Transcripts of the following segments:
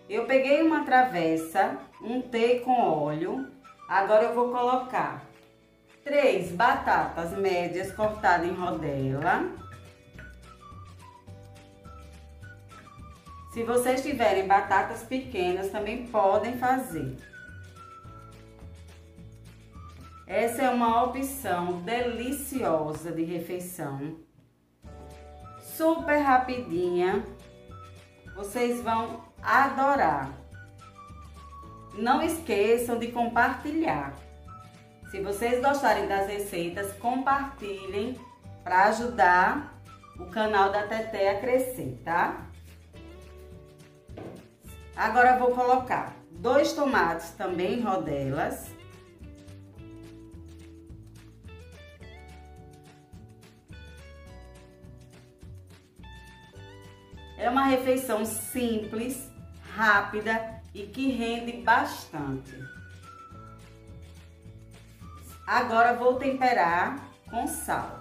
Eu peguei uma travessa, untei com óleo. Agora eu vou colocar 3 batatas médias cortadas em rodela. Se vocês tiverem batatas pequenas, também podem fazer. Essa é uma opção deliciosa de refeição. Super rapidinha. Vocês vão adorar. Não esqueçam de compartilhar. Se vocês gostarem das receitas, compartilhem para ajudar o canal da Teté a crescer, tá? Agora eu vou colocar 2 tomates também em rodelas. É uma refeição simples, rápida e que rende bastante. Agora vou temperar com sal.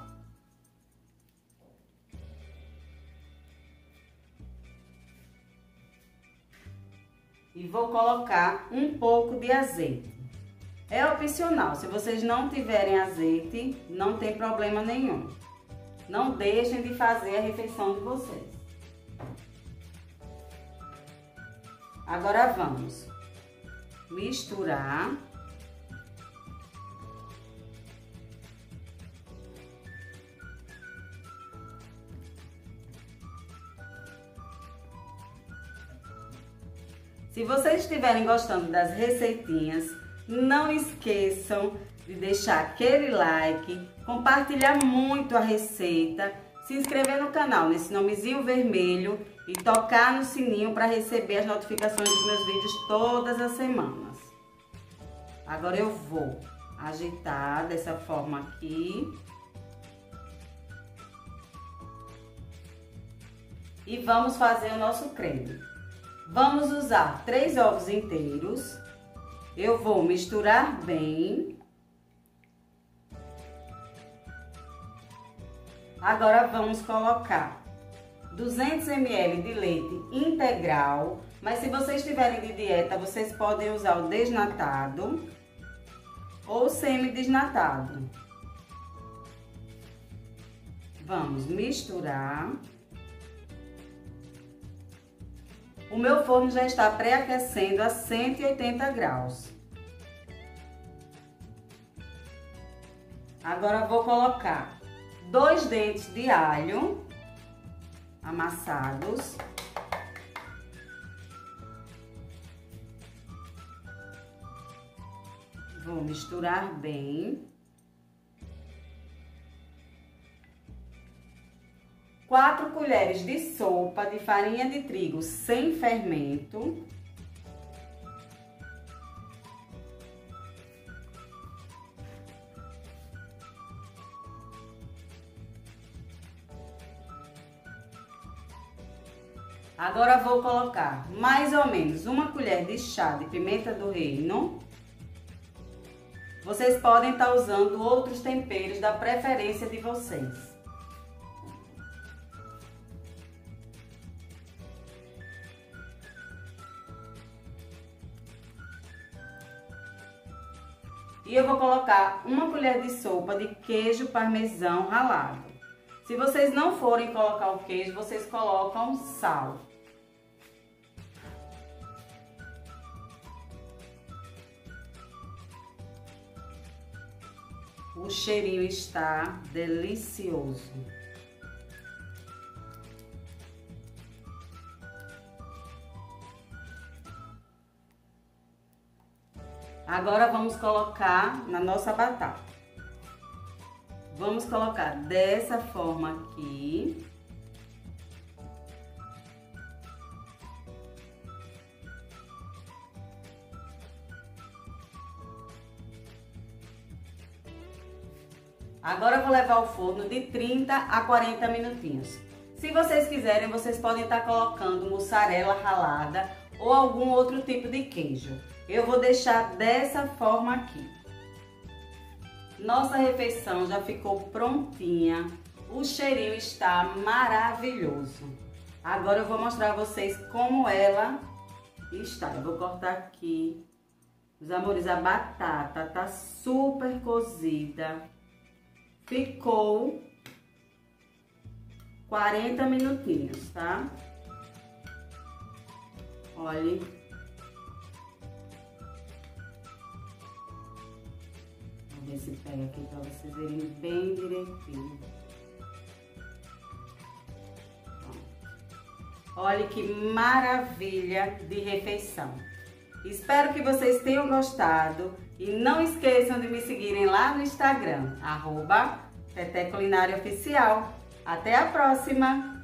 E vou colocar um pouco de azeite. É opcional, se vocês não tiverem azeite, não tem problema nenhum. Não deixem de fazer a refeição de vocês. Agora vamos misturar. Se vocês estiverem gostando das receitinhas, não esqueçam de deixar aquele like, compartilhar muito a receita, se inscrever no canal nesse nomezinho vermelho e tocar no sininho para receber as notificações dos meus vídeos todas as semanas. Agora eu vou agitar dessa forma aqui. E vamos fazer o nosso creme. Vamos usar 3 ovos inteiros. Eu vou misturar bem. Agora vamos colocar 200 ml de leite integral, mas se vocês estiverem de dieta, vocês podem usar o desnatado ou semi-desnatado. Vamos misturar. O meu forno já está pré-aquecendo a 180 graus. Agora vou colocar 2 dentes de alho amassados. Vou misturar bem. 4 colheres de sopa de farinha de trigo sem fermento. Agora vou colocar mais ou menos 1 colher de chá de pimenta do reino. Vocês podem estar usando outros temperos da preferência de vocês. E eu vou colocar 1 colher de sopa de queijo parmesão ralado. Se vocês não forem colocar o queijo, vocês colocam sal. O cheirinho está delicioso. Agora vamos colocar na nossa batata. Vamos colocar dessa forma aqui. Agora eu vou levar ao forno de 30 a 40 minutinhos. Se vocês quiserem, vocês podem estar colocando mussarela ralada ou algum outro tipo de queijo. Eu vou deixar dessa forma aqui. Nossa refeição já ficou prontinha. O cheirinho está maravilhoso. Agora eu vou mostrar a vocês como ela está. Eu vou cortar aqui. Meus amores, a batata tá super cozida. Ficou 40 minutinhos, tá? Olha. Vou ver se pega aqui pra vocês verem bem direitinho. Olha que maravilha de refeição. Espero que vocês tenham gostado e não esqueçam de me seguirem lá no Instagram, @TeteCulinária Oficial. Até a próxima!